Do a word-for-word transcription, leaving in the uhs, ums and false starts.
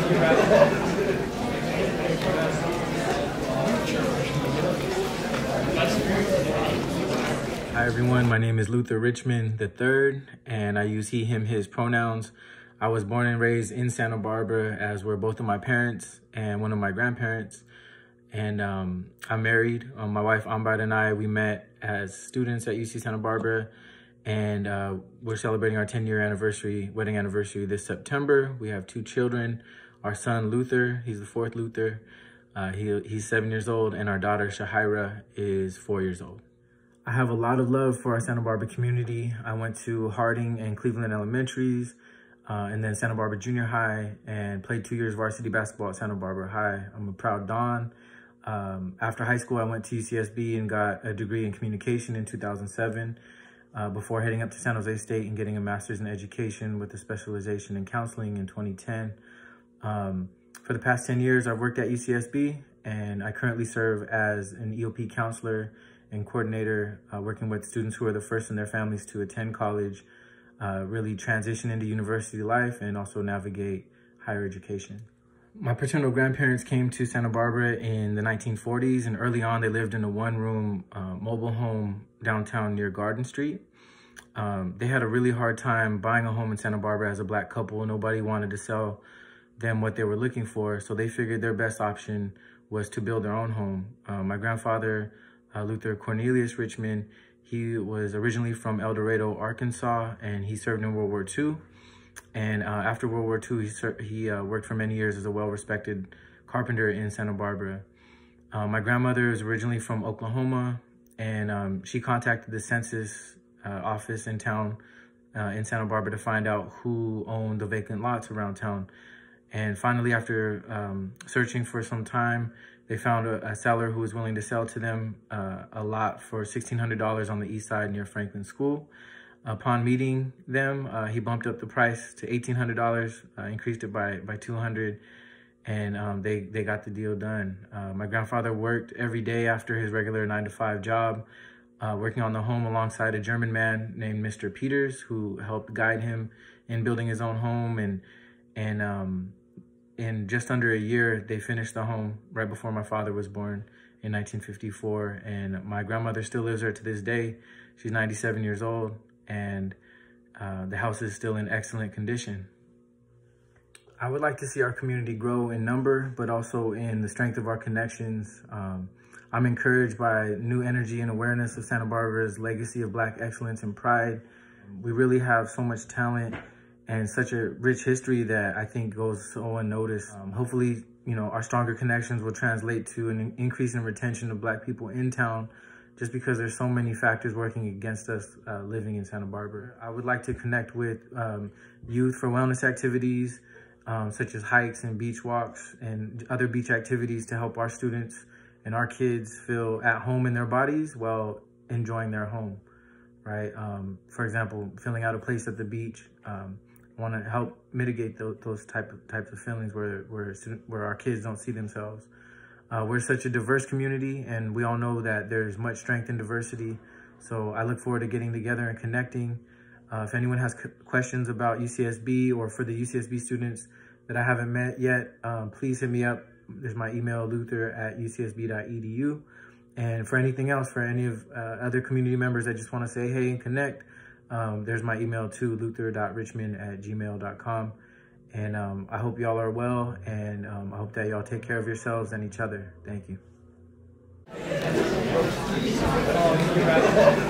Hi everyone, my name is Luther Richmond the third, and I use he, him, his pronouns. I was born and raised in Santa Barbara, as were both of my parents and one of my grandparents. And um, I'm married. Um, my wife Ambar and I, we met as students at U C Santa Barbara, and uh, we're celebrating our ten year anniversary, wedding anniversary this September. We have two children. Our son Luther, he's the fourth Luther. Uh, he, he's seven years old, and our daughter Shahira is four years old. I have a lot of love for our Santa Barbara community. I went to Harding and Cleveland Elementaries, uh, and then Santa Barbara Junior High, and played two years varsity basketball at Santa Barbara High. I'm a proud Don. Um, after high school, I went to U C S B and got a degree in communication in two thousand seven, uh, before heading up to San Jose State and getting a master's in education with a specialization in counseling in twenty ten. Um, for the past ten years, I've worked at U C S B, and I currently serve as an E O P counselor and coordinator, uh, working with students who are the first in their families to attend college, uh, really transition into university life, and also navigate higher education. My paternal grandparents came to Santa Barbara in the nineteen forties, and early on they lived in a one-room uh, mobile home downtown near Garden Street. Um, they had a really hard time buying a home in Santa Barbara as a Black couple. Nobody wanted to sell them what they were looking for, so they figured their best option was to build their own home. Uh, my grandfather, Uh, Luther Cornelius Richmond, he was originally from El Dorado, Arkansas, and he served in World War Two. And uh, after World War Two, he, he uh, worked for many years as a well-respected carpenter in Santa Barbara. Uh, my grandmother is originally from Oklahoma, and um, she contacted the census uh, office in town, uh, in Santa Barbara, to find out who owned the vacant lots around town. And finally, after um, searching for some time, they found a, a seller who was willing to sell to them uh, a lot for sixteen hundred dollars on the east side near Franklin School. Upon meeting them, uh, he bumped up the price to eighteen hundred dollars, uh, increased it by, by two hundred dollars, and um, they, they got the deal done. Uh, my grandfather worked every day after his regular nine to five job, uh, working on the home alongside a German man named Mister Peters, who helped guide him in building his own home. And, and um, in just under a year, they finished the home right before my father was born in nineteen fifty-four. And my grandmother still lives there to this day. She's ninety-seven years old, and uh, the house is still in excellent condition. I would like to see our community grow in number, but also in the strength of our connections. Um, I'm encouraged by new energy and awareness of Santa Barbara's legacy of Black excellence and pride. We really have so much talent and such a rich history that I think goes so unnoticed. Um, hopefully, you know, our stronger connections will translate to an increase in retention of Black people in town, just because there's so many factors working against us uh, living in Santa Barbara. I would like to connect with um, youth for wellness activities, um, such as hikes and beach walks and other beach activities, to help our students and our kids feel at home in their bodies while enjoying their home, right? Um, for example, filling out a place at the beach. Um, want to help mitigate those, those type of, types of feelings where, where, where our kids don't see themselves. Uh, we're such a diverse community, and we all know that there's much strength in diversity. So I look forward to getting together and connecting. Uh, if anyone has questions about U C S B, or for the U C S B students that I haven't met yet, um, please hit me up. There's my email, luther at u c s b dot e d u. And for anything else, for any of uh, other community members that just want to say hey and connect, Um, there's my email too, luther dot richmond at gmail dot com. And um, I hope y'all are well, and um, I hope that y'all take care of yourselves and each other. Thank you.